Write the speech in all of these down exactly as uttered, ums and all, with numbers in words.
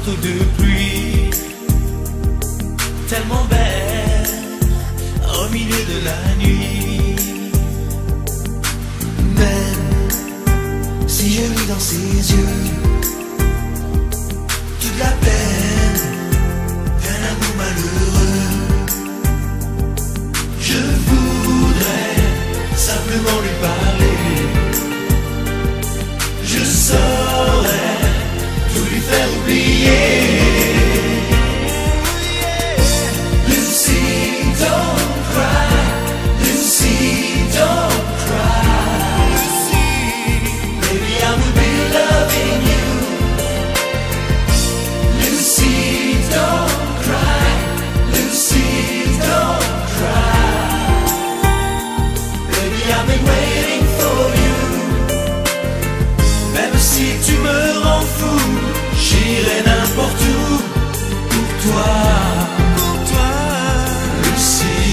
manteau de pluie, tellement belle au milieu de la nuit. Même si je lis dans ses yeux toute la peine d'un amour malheureux, je voudrais simplement lui parler. Je saurais tout lui faire oublier. Lucy, don't cry. Lucy, don't cry. Baby, I will be loving you. Lucy, don't cry. Lucy, don't cry. Baby, I've been waiting for you. Même si tu me rends fou, j'irai n'importe où pour toi, pour toi, Lucy.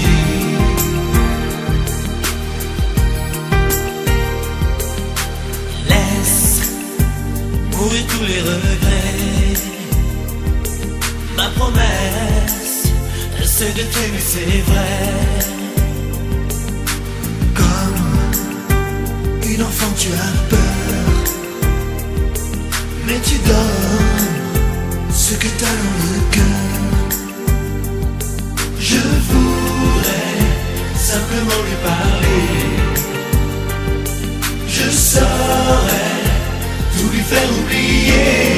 Laisse mourir tous les regrets. Ma promesse, c'est de t'aimer, c'est vrai. Comme une enfant, tu as peur, mais tu donnes ce que t'as dans le cœur. Je voudrais simplement lui parler. Je saurais tout lui faire oublier.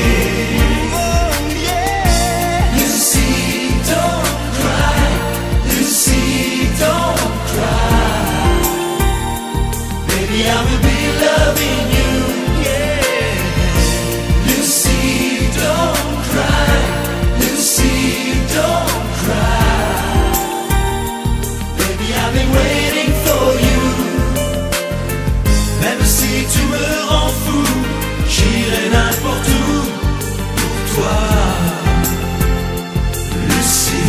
Lucy, don't cry. Lucy, don't cry. Baby, I will be loving you. Yeah. Lucy, don't cry. Lucy, don't cry. Baby, I've been waiting for you. Même si tu me rends fou, j'irai n'importe où pour toi, Lucy.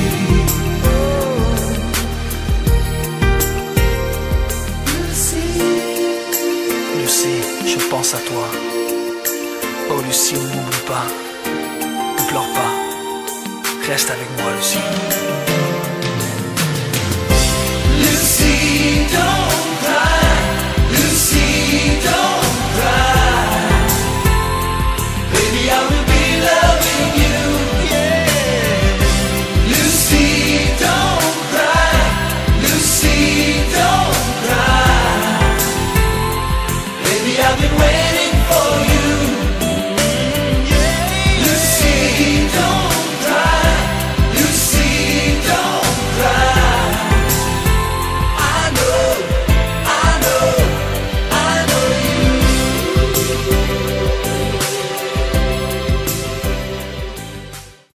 Lucy, je pense à toi. Oh Lucy, ne m'oublie pas. Ne pleure pas. Reste avec moi, Lucy. Lucy, don't